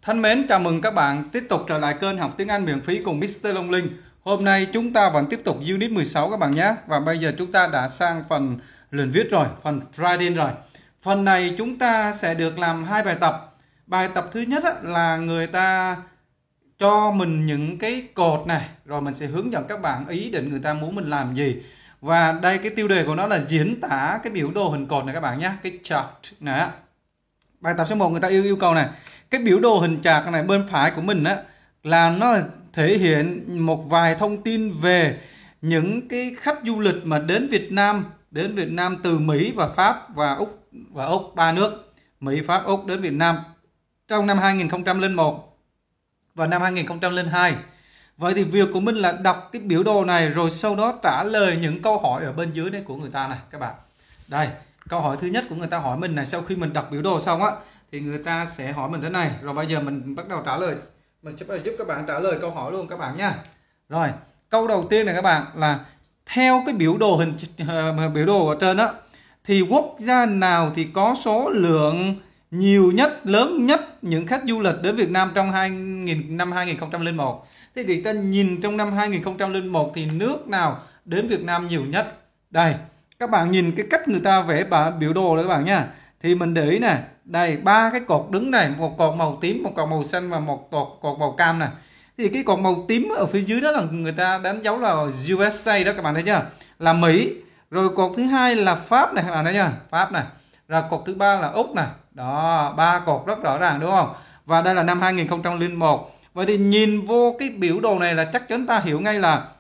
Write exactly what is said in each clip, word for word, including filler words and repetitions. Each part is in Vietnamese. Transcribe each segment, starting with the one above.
Thân mến, chào mừng các bạn tiếp tục trở lại kênh học tiếng Anh miễn phí cùng mít tơ Long Linh. Hôm nay chúng ta vẫn tiếp tục Unit mười sáu các bạn nhé. Và bây giờ chúng ta đã sang phần luyện viết rồi, phần writing rồi. Phần này chúng ta sẽ được làm hai bài tập. Bài tập thứ nhất là người ta cho mình những cái cột này, rồi mình sẽ hướng dẫn các bạn ý định người ta muốn mình làm gì. Và đây cái tiêu đề của nó là diễn tả cái biểu đồ hình cột này các bạn nhé, cái chart này. Bài tập số một người ta yêu yêu cầu này, cái biểu đồ hình chart này bên phải của mình á là nó thể hiện một vài thông tin về những cái khách du lịch mà đến Việt Nam, đến Việt Nam từ Mỹ và Pháp và Úc và Úc, ba nước Mỹ, Pháp, Úc đến Việt Nam trong năm hai nghìn không trăm lẻ một và năm hai nghìn không trăm lẻ hai. Vậy thì việc của mình là đọc cái biểu đồ này rồi sau đó trả lời những câu hỏi ở bên dưới này của người ta này các bạn. Đây, câu hỏi thứ nhất của người ta hỏi mình này, sau khi mình đọc biểu đồ xong á thì người ta sẽ hỏi mình thế này, rồi bây giờ mình bắt đầu trả lời. Mình sẽ giúp các bạn trả lời câu hỏi luôn các bạn nha. Rồi, câu đầu tiên này các bạn là theo cái biểu đồ hình uh, biểu đồ ở trên á thì quốc gia nào thì có số lượng nhiều nhất, lớn nhất những khách du lịch đến Việt Nam trong năm hai nghìn không trăm lẻ một. Thì người ta nhìn trong năm hai nghìn không trăm lẻ một thì nước nào đến Việt Nam nhiều nhất? Đây, các bạn nhìn cái cách người ta vẽ biểu đồ đấy các bạn nha. Thì mình để ý này, đây ba cái cột đứng này, một cột màu tím, một cột màu xanh và một cột cột màu cam này. Thì cái cột màu tím ở phía dưới đó là người ta đánh dấu là u ét a đó các bạn thấy chưa? Là Mỹ. Rồi cột thứ hai là Pháp này các bạn thấy chưa? Pháp này. Rồi cột thứ ba là Úc này. Đó, ba cột rất rõ ràng đúng không? Và đây là năm hai nghìn không trăm lẻ một. Vậy thì nhìn vô cái biểu đồ này là chắc chắn ta hiểu ngay là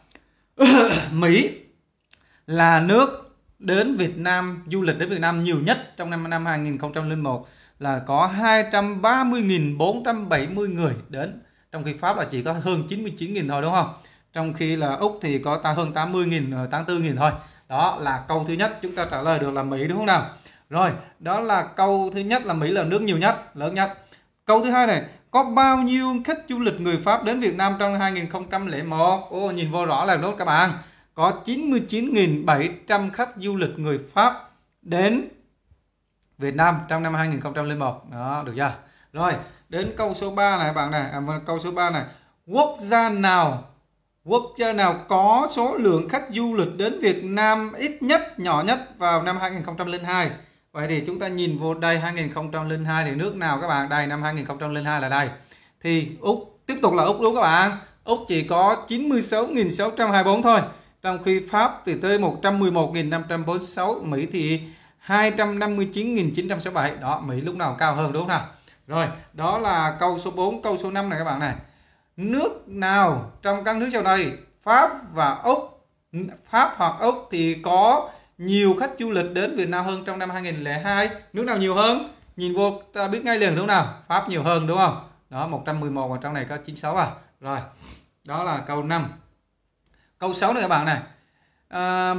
Mỹ là nước đến Việt Nam, du lịch đến Việt Nam nhiều nhất trong năm năm hai nghìn không trăm lẻ một, là có hai trăm ba mươi nghìn bốn trăm bảy mươi người đến, trong khi Pháp là chỉ có hơn chín mươi chín nghìn thôi đúng không? Trong khi là Úc thì có ta hơn tám mươi nghìn, tám mươi tư nghìn thôi. Đó là câu thứ nhất, chúng ta trả lời được là Mỹ đúng không nào? Rồi, đó là câu thứ nhất là Mỹ là nước nhiều nhất, lớn nhất. Câu thứ hai này, có bao nhiêu khách du lịch người Pháp đến Việt Nam trong hai nghìn không trăm lẻ một? Ô, nhìn vô rõ là nốt các bạn. Có chín mươi chín nghìn bảy trăm khách du lịch người Pháp đến Việt Nam trong năm hai nghìn không trăm lẻ một. Đó, được chưa? Rồi, đến câu số ba này các bạn này, à, câu số ba này. Quốc gia nào quốc gia nào có số lượng khách du lịch đến Việt Nam ít nhất, nhỏ nhất vào năm hai nghìn không trăm lẻ hai? Vậy thì chúng ta nhìn vô đây hai nghìn không trăm lẻ hai thì nước nào các bạn? Đây, năm hai nghìn không trăm lẻ hai là đây. Thì Úc, tiếp tục là Úc đúng các bạn. Úc chỉ có chín mươi sáu nghìn sáu trăm hai mươi tư thôi. Trong khi Pháp thì tới một trăm mười một nghìn năm trăm bốn mươi sáu, Mỹ thì hai trăm năm mươi chín nghìn chín trăm sáu mươi bảy. Đó, Mỹ lúc nào cao hơn đúng không nào? Rồi, đó là câu số bốn. Câu số năm này các bạn này. Nước nào trong các nước sau đây, Pháp và Úc, Pháp hoặc Úc thì có nhiều khách du lịch đến Việt Nam hơn trong năm hai nghìn không trăm lẻ hai? Nước nào nhiều hơn? Nhìn vô ta biết ngay liền đúng không nào? Pháp nhiều hơn đúng không? Đó, một trăm mười một và trong này có chín mươi sáu à. Rồi, đó là câu năm. Câu sáu này các bạn này. À,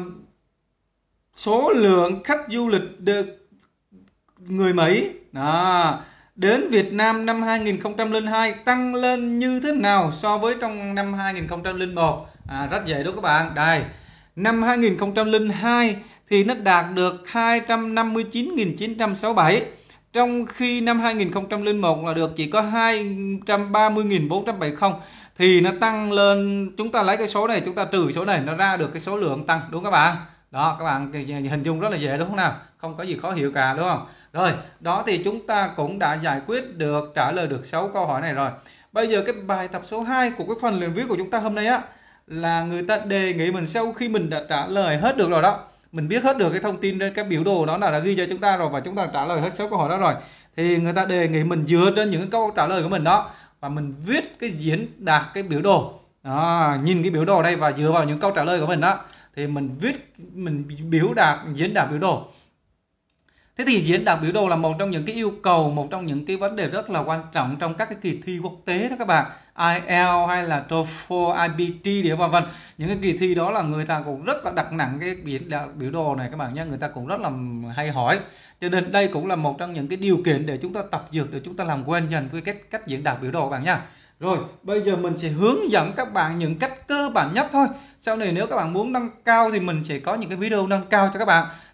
số lượng khách du lịch được người Mỹ đó, đến Việt Nam năm hai nghìn không trăm lẻ hai tăng lên như thế nào so với trong năm hai nghìn không trăm lẻ một? À, rất dễ đúng các bạn. Đây, năm hai nghìn không trăm lẻ hai thì nó đạt được hai trăm năm mươi chín nghìn chín trăm sáu mươi bảy. Trong khi năm hai nghìn không trăm lẻ một là được chỉ có hai trăm ba mươi nghìn bốn trăm bảy mươi. Thì nó tăng lên, chúng ta lấy cái số này, chúng ta trừ số này, nó ra được cái số lượng tăng đúng các bạn. Đó, các bạn hình dung rất là dễ đúng không nào? Không có gì khó hiểu cả đúng không? Rồi, đó thì chúng ta cũng đã giải quyết được, trả lời được sáu câu hỏi này rồi. Bây giờ cái bài tập số hai của cái phần luyện viết của chúng ta hôm nay á là người ta đề nghị mình sau khi mình đã trả lời hết được rồi đó, mình biết hết được cái thông tin trên cái biểu đồ đó là đã ghi cho chúng ta rồi và chúng ta trả lời hết sáu câu hỏi đó rồi, thì người ta đề nghị mình dựa trên những câu trả lời của mình đó và mình viết cái diễn đạt cái biểu đồ đó, nhìn cái biểu đồ đây và dựa vào những câu trả lời của mình đó thì mình viết, mình biểu đạt, diễn đạt biểu đồ. Thế thì diễn đạt biểu đồ là một trong những cái yêu cầu, một trong những cái vấn đề rất là quan trọng trong các cái kỳ thi quốc tế đó các bạn, ai eo hay là TOEFL, i bê tê để vân vân. Những cái kỳ thi đó là người ta cũng rất là đặt nặng cái diễn đạt biểu đồ này các bạn nhé, người ta cũng rất là hay hỏi. Cho nên đây cũng là một trong những cái điều kiện để chúng ta tập dượt, để chúng ta làm quen dần với cách cách diễn đạt biểu đồ các bạn nha. Rồi, bây giờ mình sẽ hướng dẫn các bạn những cách cơ bản nhất thôi. Sau này nếu các bạn muốn nâng cao thì mình sẽ có những cái video nâng cao cho các bạn.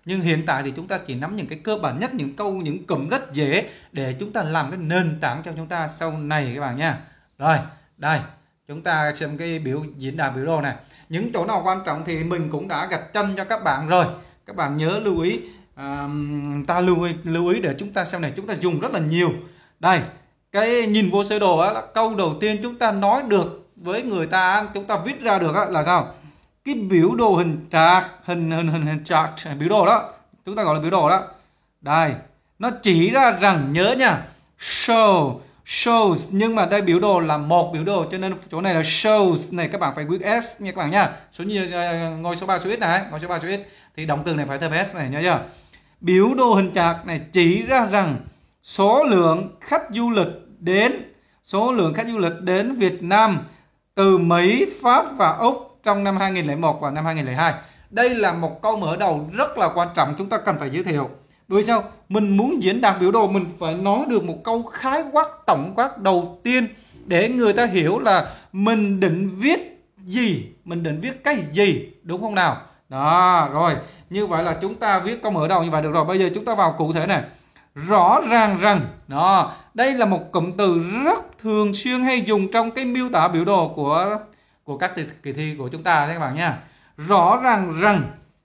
Nhưng hiện tại thì chúng ta chỉ nắm những cái cơ bản nhất, những câu, những cụm rất dễ để chúng ta làm cái nền tảng cho chúng ta sau này các bạn nha. Rồi, đây, chúng ta xem cái biểu diễn đạt biểu đồ này. Những chỗ nào quan trọng thì mình cũng đã gạch chân cho các bạn rồi. Các bạn nhớ lưu ý, à, ta lưu ý, lưu ý để chúng ta sau này chúng ta dùng rất là nhiều. Đây, cái nhìn vô sơ đồ á, là câu đầu tiên chúng ta nói được với người ta, chúng ta viết ra được á, là sao? Cái biểu đồ hình chart, hình hình hình hình chart, biểu đồ đó, chúng ta gọi là biểu đồ đó. Đây, nó chỉ ra rằng, nhớ nha, show, shows, nhưng mà đây biểu đồ là một biểu đồ cho nên chỗ này là shows này, các bạn phải viết s nha các bạn nha. Số như ngôi số ba số x này, ngôi số ba số x thì động từ này phải thêm s này, nhớ chưa? Biểu đồ hình chart này chỉ ra rằng số lượng khách du lịch đến số lượng khách du lịch đến Việt Nam từ Mỹ, Pháp và Úc trong năm hai nghìn không trăm lẻ một và năm hai nghìn không trăm lẻ hai. Đây là một câu mở đầu rất là quan trọng, chúng ta cần phải giới thiệu. Bởi sao? Mình muốn diễn đạt biểu đồ, mình phải nói được một câu khái quát, tổng quát đầu tiên để người ta hiểu là mình định viết gì, mình định viết cái gì, đúng không nào? Đó, rồi, như vậy là chúng ta viết câu mở đầu như vậy được rồi. Bây giờ chúng ta vào cụ thể này. Rõ ràng rằng, đó, đây là một cụm từ rất thường xuyên hay dùng trong cái miêu tả biểu đồ của của các kỳ thi của chúng ta đấy các bạn nha. Rõ ràng rằng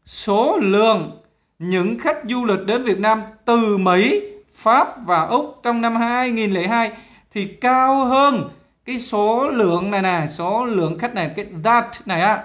số lượng những khách du lịch đến Việt Nam từ Mỹ, Pháp và Úc trong năm hai nghìn không trăm lẻ hai thì cao hơn cái số lượng này này, số lượng khách này, cái that này á.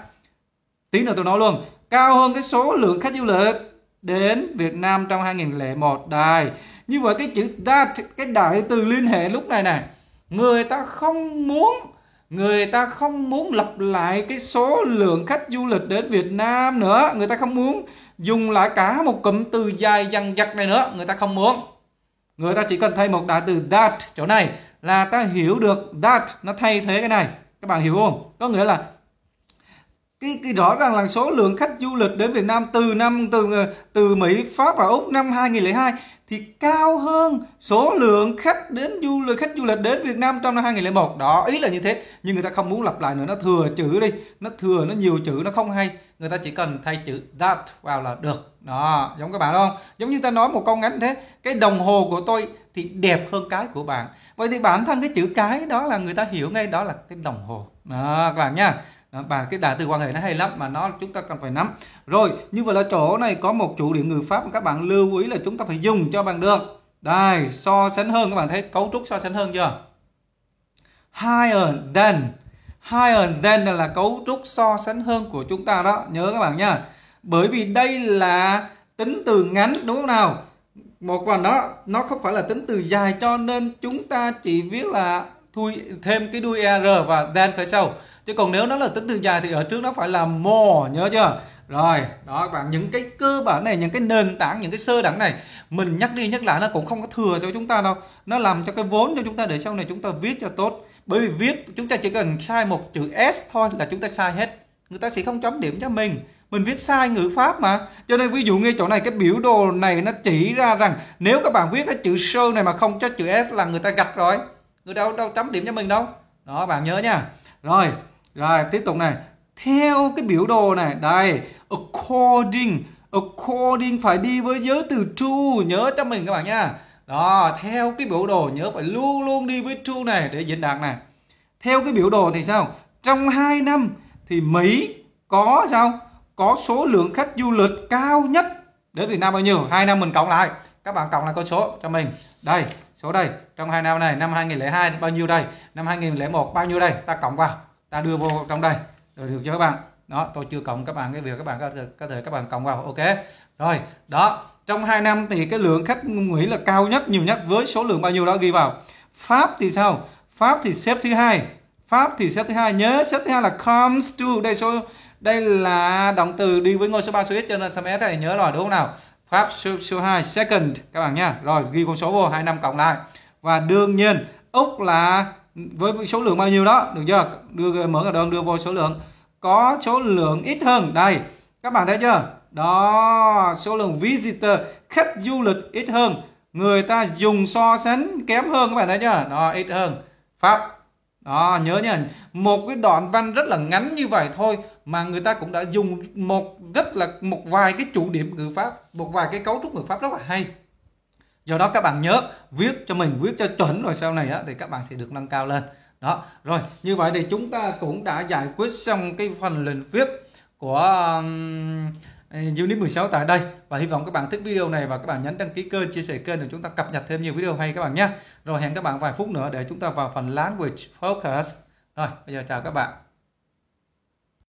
Tí nữa tôi nói luôn, cao hơn cái số lượng khách du lịch đến Việt Nam trong hai nghìn không trăm lẻ một. Đây, như vậy cái chữ that, cái đại từ liên hệ lúc này này, người ta không muốn người ta không muốn lặp lại cái số lượng khách du lịch đến Việt Nam nữa, người ta không muốn dùng lại cả một cụm từ dài dằng dặc này nữa, người ta không muốn. Người ta chỉ cần thay một đại từ that chỗ này là ta hiểu được that nó thay thế cái này. Các bạn hiểu không? Có nghĩa là cái, cái rõ ràng là số lượng khách du lịch đến Việt Nam từ năm từ từ Mỹ, Pháp và Úc năm hai nghìn không trăm lẻ hai thì cao hơn số lượng khách đến du lịch khách du lịch đến Việt Nam trong năm hai nghìn không trăm lẻ một. Đó, ý là như thế, nhưng người ta không muốn lặp lại nữa, nó thừa chữ đi, nó thừa, nó nhiều chữ, nó không hay. Người ta chỉ cần thay chữ that vào là được. Đó, giống các bạn không? Giống như ta nói một câu ngắn thế, cái đồng hồ của tôi thì đẹp hơn cái của bạn. Vậy thì bản thân cái chữ cái đó là người ta hiểu ngay đó là cái đồng hồ. Đó, các bạn nha. Và cái đại từ quan hệ nó hay lắm mà nó chúng ta cần phải nắm. Rồi, như vậy là chỗ này có một chủ điểm ngữ pháp mà các bạn lưu ý là chúng ta phải dùng cho bằng được. Đây, so sánh hơn, các bạn thấy cấu trúc so sánh hơn chưa? Higher than. Higher than là cấu trúc so sánh hơn của chúng ta đó, nhớ các bạn nha. Bởi vì đây là tính từ ngắn, đúng không nào? Một phần đó nó không phải là tính từ dài, cho nên chúng ta chỉ viết là thui thêm cái đuôi er và than phía sau. Chứ còn nếu nó là tính từ dài thì ở trước nó phải là more, nhớ chưa? Rồi, đó các bạn, những cái cơ bản này, những cái nền tảng, những cái sơ đẳng này mình nhắc đi nhắc lại nó cũng không có thừa cho chúng ta đâu. Nó làm cho cái vốn cho chúng ta để sau này chúng ta viết cho tốt. Bởi vì viết chúng ta chỉ cần sai một chữ S thôi là chúng ta sai hết. Người ta sẽ không chấm điểm cho mình. Mình viết sai ngữ pháp mà. Cho nên ví dụ như chỗ này cái biểu đồ này nó chỉ ra rằng nếu các bạn viết cái chữ show này mà không cho chữ S là người ta gạch rồi. Người đâu đâu chấm điểm cho mình đâu. Đó bạn nhớ nha. Rồi, rồi tiếp tục này. Theo cái biểu đồ này, đây, according, according phải đi với giới từ to, nhớ cho mình các bạn nha. Đó, theo cái biểu đồ nhớ phải luôn luôn đi với to này để diễn đạt này. Theo cái biểu đồ thì sao? Trong hai năm thì Mỹ có sao? Có số lượng khách du lịch cao nhất đến Việt Nam bao nhiêu? Hai năm mình cộng lại. Các bạn cộng lại con số cho mình. Đây, số đây. Trong hai năm này, năm hai nghìn không trăm lẻ hai bao nhiêu đây? Năm hai nghìn không trăm lẻ một bao nhiêu đây? Ta cộng vào. Ta đưa vô trong đây. Rồi được chưa các bạn? Đó, tôi chưa cộng các bạn cái việc các bạn có thể, có thể các bạn cộng vào. Ok. Rồi, đó. Trong hai năm thì cái lượng khách Mỹ là cao nhất, nhiều nhất với số lượng bao nhiêu đó ghi vào. Pháp thì sao? Pháp thì xếp thứ hai. Pháp thì xếp thứ hai. Nhớ xếp thứ hai là comes to. Đây số đây là động từ đi với ngôi số ba số x cho nên S này nhớ rồi đúng không nào? Pháp số, số hai second các bạn nha. Rồi ghi con số vô, hai năm cộng lại. Và đương nhiên Úc là với số lượng bao nhiêu đó, được chưa? Đưa mở cái đơn đưa vô số lượng. Có số lượng ít hơn. Đây, các bạn thấy chưa? Đó, số lượng visitor, khách du lịch ít hơn. Người ta dùng so sánh kém hơn, các bạn thấy chưa? Đó, ít hơn. Pháp Đó, nhớ nha, một cái đoạn văn rất là ngắn như vậy thôi mà người ta cũng đã dùng một rất là một vài cái chủ điểm ngữ pháp, một vài cái cấu trúc ngữ pháp rất là hay. Do đó các bạn nhớ viết cho mình, viết cho chuẩn, rồi sau này á, thì các bạn sẽ được nâng cao lên. Đó, rồi như vậy thì chúng ta cũng đã giải quyết xong cái phần luyện viết của um, Unit mười sáu tại đây. Và hy vọng các bạn thích video này và các bạn nhấn đăng ký kênh, chia sẻ kênh để chúng ta cập nhật thêm nhiều video hay các bạn nhé. Rồi hẹn các bạn vài phút nữa để chúng ta vào phần Language Focus. Rồi bây giờ chào các bạn.